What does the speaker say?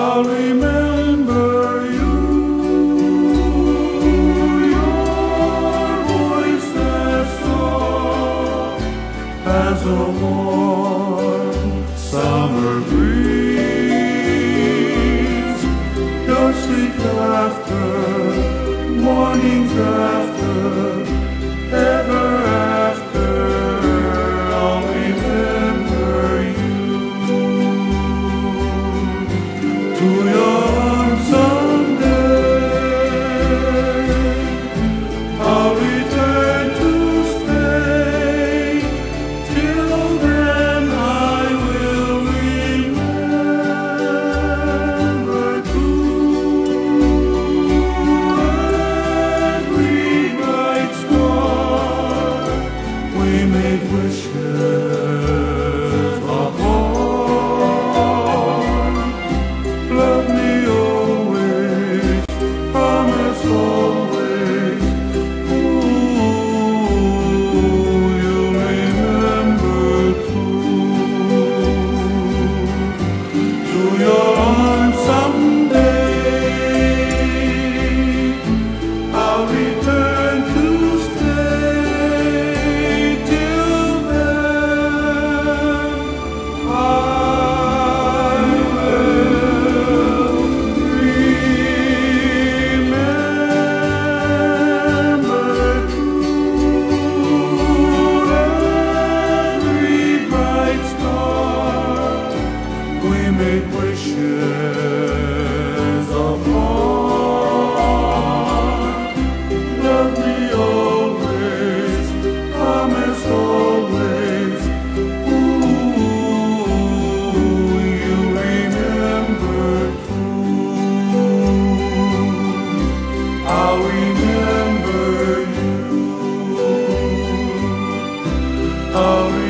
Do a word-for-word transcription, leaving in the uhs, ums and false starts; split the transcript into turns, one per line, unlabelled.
I'll remember you. Your voice as soft as a warm summer breeze. Your sweet laughter, mornings after, ever after, I'll remember you. To your arms someday, I'll return to stay. Till then I will remember through every bright star we made wishes upon. Love me always, promise always. Ooh, you'll remember too. To your arms someday, I'll return to stay. Till then, I will remember through every bright star we made wishes upon. Love me always, promise always. Ooh, you remember too. I'll remember you. I'll